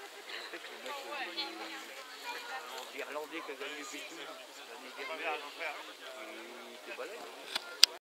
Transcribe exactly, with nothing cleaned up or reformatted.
Peut-être le mec euh, l'Irlandais qui a gagné Bétou l'année dernière, il était balèze.